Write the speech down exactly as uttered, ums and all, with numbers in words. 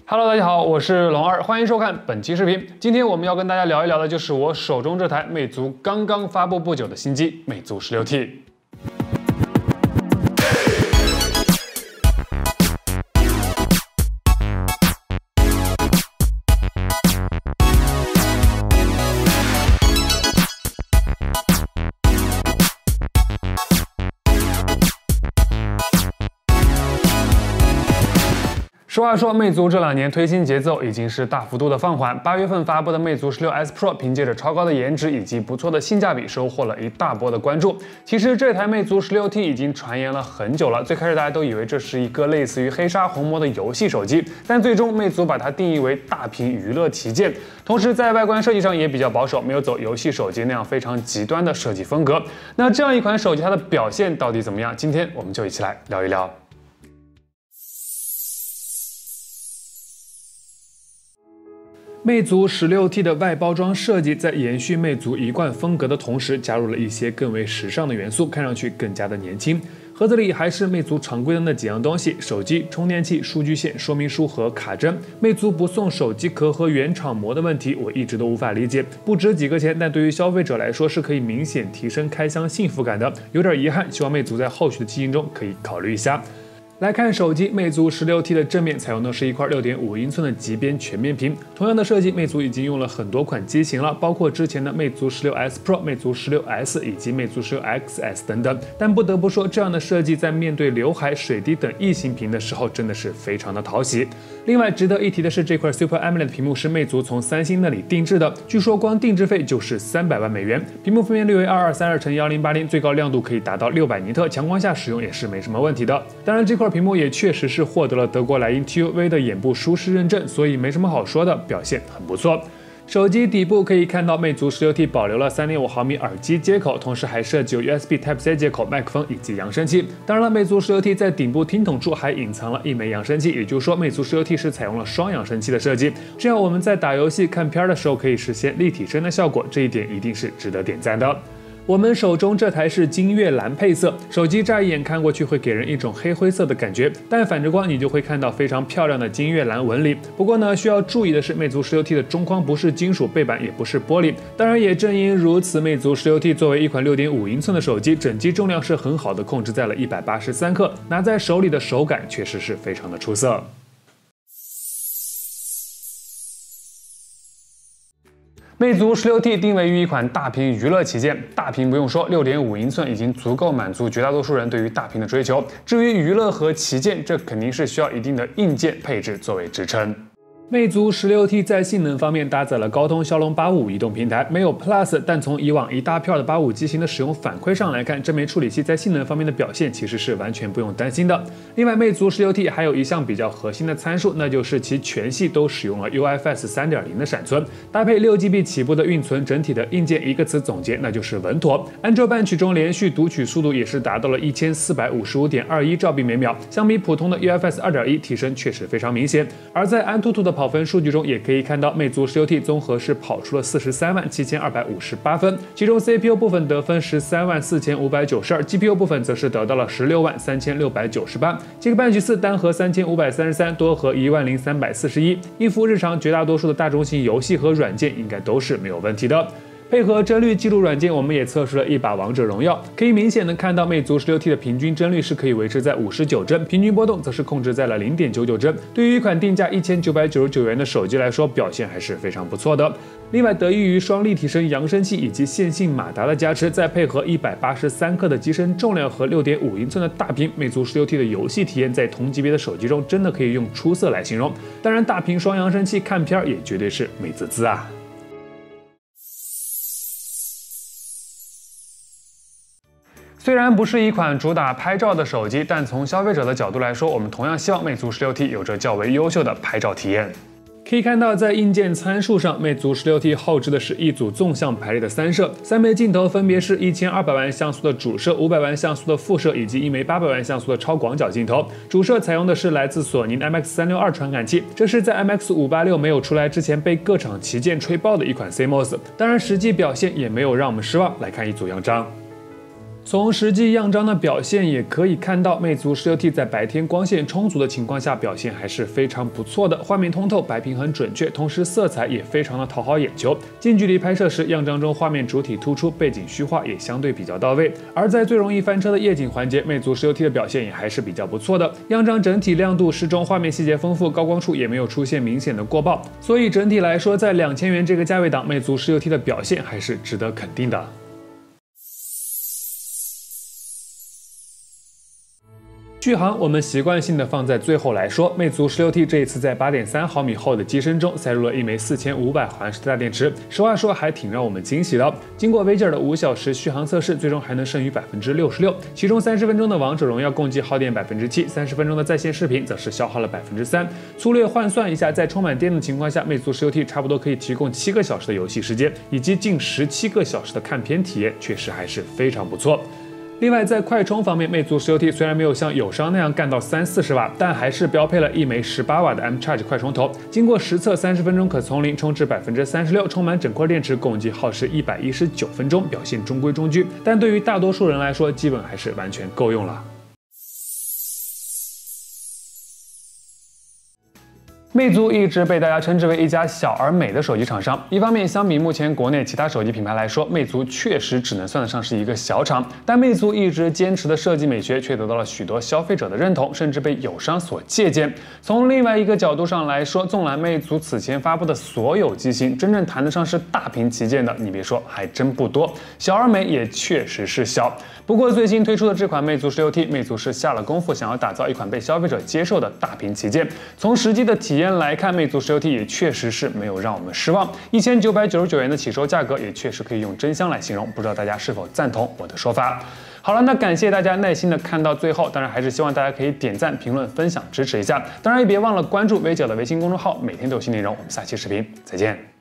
Hello， 大家好，我是龙二，欢迎收看本期视频。今天我们要跟大家聊一聊的就是我手中这台魅族刚刚发布不久的新机魅族 十六T。 实话说，魅族这两年推新节奏已经是大幅度的放缓。八月份发布的魅族 十六 S Pro 凭借着超高的颜值以及不错的性价比，收获了一大波的关注。其实这台魅族 十六T 已经传言了很久了，最开始大家都以为这是一个类似于黑鲨红魔的游戏手机，但最终魅族把它定义为大屏娱乐旗舰，同时在外观设计上也比较保守，没有走游戏手机那样非常极端的设计风格。那这样一款手机它的表现到底怎么样？今天我们就一起来聊一聊。 魅族 十六T 的外包装设计在延续魅族一贯风格的同时，加入了一些更为时尚的元素，看上去更加的年轻。盒子里还是魅族常规的那几样东西：手机、充电器、数据线、说明书和卡针。魅族不送手机壳和原厂膜的问题，我一直都无法理解。不值几个钱，但对于消费者来说是可以明显提升开箱幸福感的，有点遗憾。希望魅族在后续的机型中可以考虑一下。 来看手机，魅族 十六T 的正面采用的是一块 六点五英寸的极边全面屏。同样的设计，魅族已经用了很多款机型了，包括之前的魅族 十六 S Pro、魅族 十六 S 以及魅族 十六 X S 等等。但不得不说，这样的设计在面对刘海、水滴等异形屏的时候，真的是非常的讨喜。另外值得一提的是，这块 Super AMOLED 屏幕是魅族从三星那里定制的，据说光定制费就是三百万美元。屏幕分辨率为二二三二乘一零八零，最高亮度可以达到六百尼特，强光下使用也是没什么问题的。当然，这块 屏幕也确实是获得了德国莱茵 T U V 的眼部舒适认证，所以没什么好说的，表现很不错。手机底部可以看到，魅族 十六T 保留了 三点五毫米耳机接口，同时还设计有 U S B Type C 接口、麦克风以及扬声器。当然了，魅族 十六T 在顶部听筒处还隐藏了一枚扬声器，也就是说，魅族 十六T 是采用了双扬声器的设计，这样我们在打游戏、看片的时候可以实现立体声的效果，这一点一定是值得点赞的。 我们手中这台是金月蓝配色，手机乍一眼看过去会给人一种黑灰色的感觉，但反着光你就会看到非常漂亮的金月蓝纹理。不过呢，需要注意的是，魅族 十六T 的中框不是金属，背板也不是玻璃。当然，也正因如此，魅族 十六T 作为一款 六点五英寸的手机，整机重量是很好的控制在了一百八十三克，拿在手里的手感确实是非常的出色。 魅族 十六T 定位于一款大屏娱乐旗舰，大屏不用说 ，六点五英寸已经足够满足绝大多数人对于大屏的追求。至于娱乐和旗舰，这肯定是需要一定的硬件配置作为支撑。 魅族 十六T 在性能方面搭载了高通骁龙八五五移动平台，没有 Plus， 但从以往一大片的八五机型的使用反馈上来看，这枚处理器在性能方面的表现其实是完全不用担心的。另外，魅族 十六T 还有一项比较核心的参数，那就是其全系都使用了 U F S 三点零 的闪存，搭配 六 G B 起步的运存，整体的硬件一个词总结，那就是稳妥。安卓半曲中连续读取速度也是达到了一千四百五十五点二一兆笔每秒，相比普通的 U F S 二点一 提升确实非常明显。而在安兔兔的跑分数据中也可以看到，魅族 十六T 综合是跑出了四十三万七千二百五十八分，其中 C P U 部分得分十三万四千五百九十二 ，G P U 部分则是得到了十六万三千六百九十八。这个半局四单核三千五百三十三，多核一万零三百四十一，应付日常绝大多数的大中型游戏和软件应该都是没有问题的。 配合帧率记录软件，我们也测试了一把王者荣耀，可以明显的看到，魅族 十六T 的平均帧率是可以维持在五十九帧，平均波动则是控制在了 零点九九帧。对于一款定价一千九百九十九元的手机来说，表现还是非常不错的。另外，得益于双立体声扬声器以及线性马达的加持，再配合一百八十三克的机身重量和 六点五英寸的大屏，魅族 十六T 的游戏体验在同级别的手机中真的可以用出色来形容。当然，大屏双扬声器看片也绝对是美滋滋啊！ 虽然不是一款主打拍照的手机，但从消费者的角度来说，我们同样希望魅族 十六T 有着较为优秀的拍照体验。可以看到，在硬件参数上，魅族 十六T 后置的是一组纵向排列的三摄，三枚镜头分别是一千二百万像素的主摄、五百万像素的副摄以及一枚八百万像素的超广角镜头。主摄采用的是来自索尼的 M X 三六二传感器，这是在 M X 五八六没有出来之前被各厂旗舰吹爆的一款 C M O S。当然，实际表现也没有让我们失望。来看一组样张。 从实际样张的表现也可以看到，魅族十六 T 在白天光线充足的情况下表现还是非常不错的，画面通透，白平衡准确，同时色彩也非常的讨好眼球。近距离拍摄时，样张中画面主体突出，背景虚化也相对比较到位。而在最容易翻车的夜景环节，魅族十六 T 的表现也还是比较不错的，样张整体亮度适中，画面细节丰富，高光处也没有出现明显的过曝，所以整体来说，在两千元这个价位档，魅族十六 T 的表现还是值得肯定的。续航我们习惯性的放在最后来说，魅族十六 T 这一次在 八点三毫米厚的机身中塞入了一枚四千五百毫安时的大电池，实话说还挺让我们惊喜的。经过微劲儿的五小时续航测试，最终还能剩余 百分之六十六， 其中三十分钟的王者荣耀共计耗电 百分之七， 三十分钟的在线视频则是消耗了 百分之三。粗略换算一下，在充满电的情况下，魅族十六 T 差不多可以提供七个小时的游戏时间，以及近十七个小时的看片体验，确实还是非常不错。另外，在快充方面，魅族十六 T 虽然没有像友商那样干到三四十瓦，但还是标配了一枚十八瓦的 M Charge 快充头。经过实测，三十分钟可从零充至 百分之三十六， 充满整块电池共计耗时一百一十九分钟，表现中规中矩。但对于大多数人来说，基本还是完全够用了。魅族一直被大家称之为一家小而美的手机厂商。一方面，相比目前国内其他手机品牌来说，魅族确实只能算得上是一个小厂。但魅族一直坚持的设计美学，却得到了许多消费者的认同，甚至被友商所借鉴。从另外一个角度上来说，纵览魅族此前发布的所有机型，真正谈得上是大屏旗舰的，你别说，还真不多。小而美也确实是小。不过最新推出的这款魅族十六 T， 魅族是下了功夫，想要打造一款被消费者接受的大屏旗舰。从实际的体验来看，魅族十六 T 也确实是没有让我们失望，一千九百九十九元的起售价格也确实可以用真香来形容，不知道大家是否赞同我的说法？好了，那感谢大家耐心的看到最后，当然还是希望大家可以点赞、评论、分享支持一下，当然也别忘了关注微角的微信公众号，每天都有新内容。我们下期视频再见。